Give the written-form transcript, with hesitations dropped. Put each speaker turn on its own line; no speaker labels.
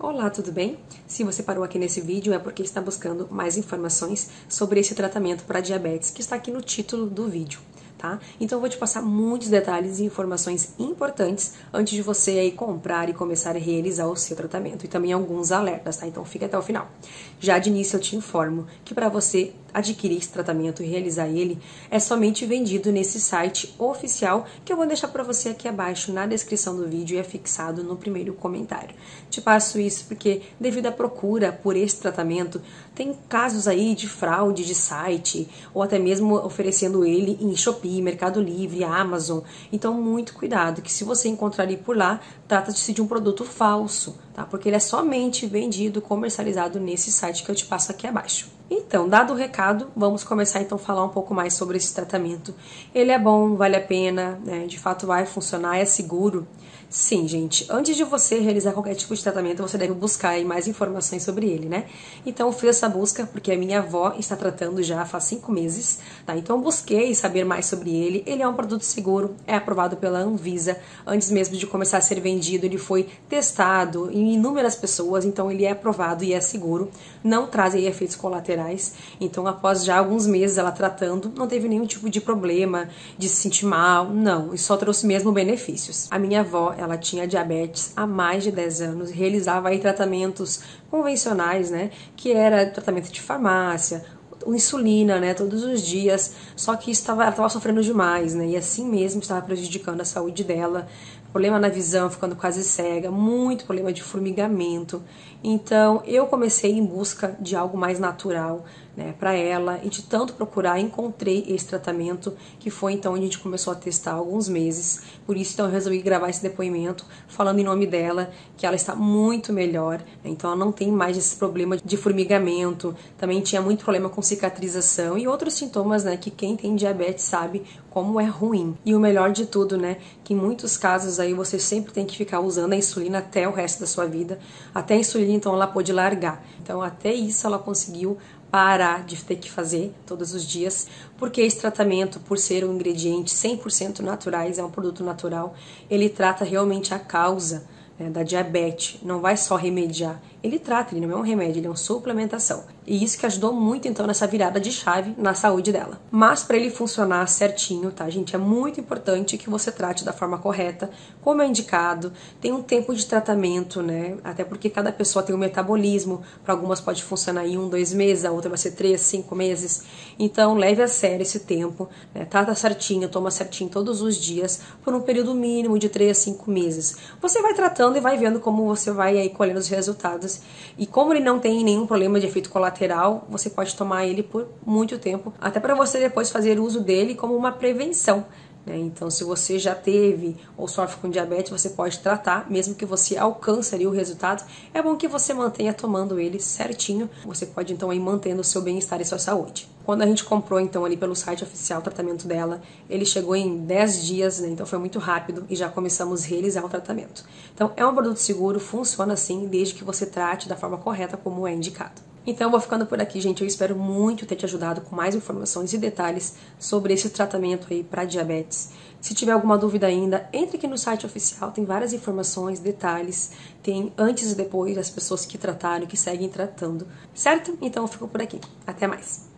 Olá, tudo bem? Se você parou aqui nesse vídeo é porque está buscando mais informações sobre esse tratamento para diabetes que está aqui no título do vídeo, tá? Então eu vou te passar muitos detalhes e informações importantes antes de você aí comprar e começar a realizar o seu tratamento e também alguns alertas, tá? Então fica até o final. Já de início eu te informo que para você adquirir esse tratamento e realizar ele é somente vendido nesse site oficial que eu vou deixar para você aqui abaixo na descrição do vídeo e é fixado no primeiro comentário. Te passo isso porque devido à procura por esse tratamento tem casos aí de fraude de site ou até mesmo oferecendo ele em Shopee, Mercado Livre, Amazon. Então muito cuidado que se você encontrar ele por lá, trata-se de um produto falso, tá? Porque ele é somente vendido, comercializado nesse site que eu te passo aqui abaixo. Então, dado o recado, vamos começar então a falar um pouco mais sobre esse tratamento. Ele é bom, vale a pena, né? De fato vai funcionar, é seguro. Sim, gente, antes de você realizar qualquer tipo de tratamento, você deve buscar aí mais informações sobre ele, né? Então eu fiz essa busca porque a minha avó está tratando já faz 5 meses, tá? Então eu busquei saber mais sobre ele. Ele é um produto seguro, é aprovado pela Anvisa. Antes mesmo de começar a ser vendido, ele foi testado em inúmeras pessoas, então ele é aprovado e é seguro. Não traz aí efeitos colaterais. Então após já alguns meses ela tratando, não teve nenhum tipo de problema, de se sentir mal, não. E só trouxe mesmo benefícios. A minha avó, ela tinha diabetes há mais de 10 anos, realizava aí tratamentos convencionais, né, que era tratamento de farmácia, insulina, né, todos os dias, só que ela estava sofrendo demais, né, e assim mesmo estava prejudicando a saúde dela, problema na visão, ficando quase cega, muito problema de formigamento. Então eu comecei em busca de algo mais natural, né, para ela, e de tanto procurar encontrei esse tratamento, que foi então onde a gente começou a testar há alguns meses. Por isso então eu resolvi gravar esse depoimento falando em nome dela, que ela está muito melhor, né, então ela não tem mais esse problema de formigamento, também tinha muito problema com cicatrização e outros sintomas, né, que quem tem diabetes sabe como é ruim. E o melhor de tudo, né, que em muitos casos aí você sempre tem que ficar usando a insulina até o resto da sua vida. Até a insulina então ela pôde largar. Então até isso ela conseguiu parar de ter que fazer todos os dias, porque esse tratamento, por ser um ingrediente 100% naturais, é um produto natural, ele trata realmente a causa, né, da diabetes, não vai só remediar, ele trata, ele não é um remédio, ele é uma suplementação. E isso que ajudou muito, então, nessa virada de chave na saúde dela. Mas para ele funcionar certinho, tá, gente, é muito importante que você trate da forma correta, como é indicado, tem um tempo de tratamento, né, até porque cada pessoa tem um metabolismo, para algumas pode funcionar em 1, 2 meses, a outra vai ser 3, 5 meses. Então, leve a sério esse tempo, né, trata certinho, toma certinho todos os dias, por um período mínimo de 3 a 5 meses. Você vai tratando e vai vendo como você vai aí colhendo os resultados. E como ele não tem nenhum problema de efeito colateral, você pode tomar ele por muito tempo, até para você depois fazer uso dele como uma prevenção, né? Então, se você já teve ou sofre com diabetes, você pode tratar, mesmo que você alcance ali o resultado. É bom que você mantenha tomando ele certinho. Você pode então ir mantendo o seu bem-estar e sua saúde. Quando a gente comprou então ali pelo site oficial o tratamento dela, ele chegou em 10 dias, né? Então foi muito rápido e já começamos a realizar o tratamento. Então é um produto seguro, funciona assim, desde que você trate da forma correta como é indicado. Então eu vou ficando por aqui, gente. Eu espero muito ter te ajudado com mais informações e detalhes sobre esse tratamento aí para diabetes. Se tiver alguma dúvida ainda, entre aqui no site oficial, tem várias informações, detalhes, tem antes e depois das pessoas que trataram e que seguem tratando, certo? Então eu fico por aqui. Até mais!